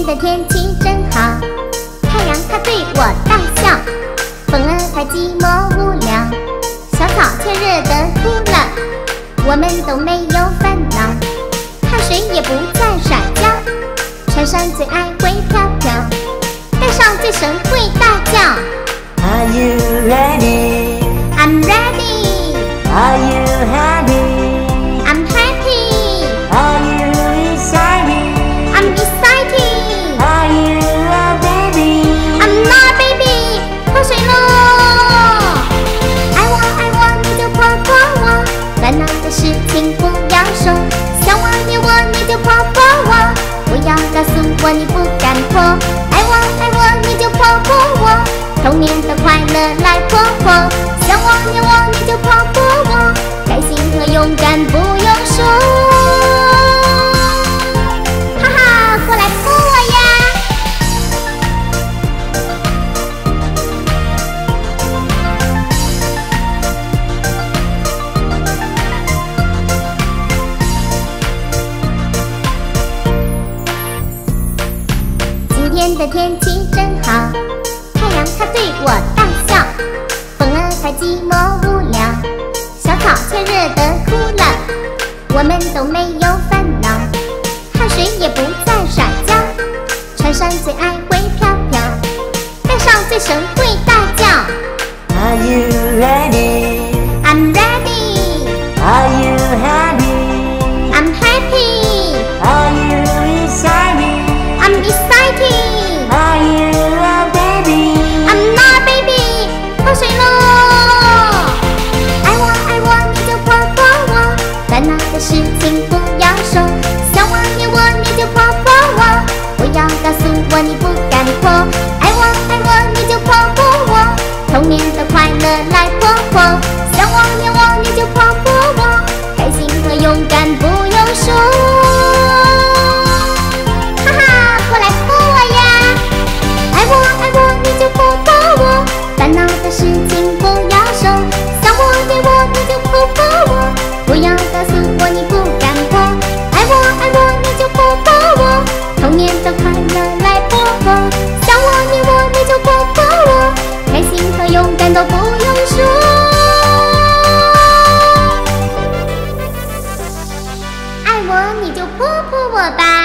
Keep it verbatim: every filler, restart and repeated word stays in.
的天气真好，太阳它对我大笑，风儿它寂寞无聊，小草却热得哭了。我们都没有烦恼，汗水也不再甩跤，穿上最爱会飘飘，戴上最神会大叫。 Are you ready? I'm ready. Are you happy? I'm happy. Are you excited? I'm excited. Are you a baby? I'm not a baby. 泼水喽！爱我爱我你就泼泼我，烦恼的事情不要说，想我你我你就泼泼我，不要告诉我你不敢泼。爱我爱我你就泼泼我，童年的快乐来泼泼，想我你我你就泼泼我，开心和勇敢不用说。哈哈，过来泼我呀！今天的天气真好，太阳它对我大笑，风儿它寂寞无聊，小草却热得哭了。我们都没有烦恼，汗水也不再甩跤，穿上最爱会飘飘，戴上最神会大叫。 Are you ready? I'm ready. Are you happy? I'm happy. Are you excited? I'm excited. Are you a baby? I'm not a baby. 泼水喽！爱我爱我你就泼泼我，烦恼的事情不要说，想我你我你就泼泼我，不要告诉我你不敢泼。爱我爱我你就泼泼我，童年的快乐来泼泼，想我你我你就泼泼我，开心和勇敢不用说。哈哈，过来泼我呀！爱我爱我你就泼泼我，烦恼的事情不要说，想我你我你就泼泼我，不要告诉我你不敢泼。爱我爱我你就泼泼我，童年的快乐来泼泼，想我你我你就泼泼我，开心和勇敢都不用说。爱我你就泼泼我吧。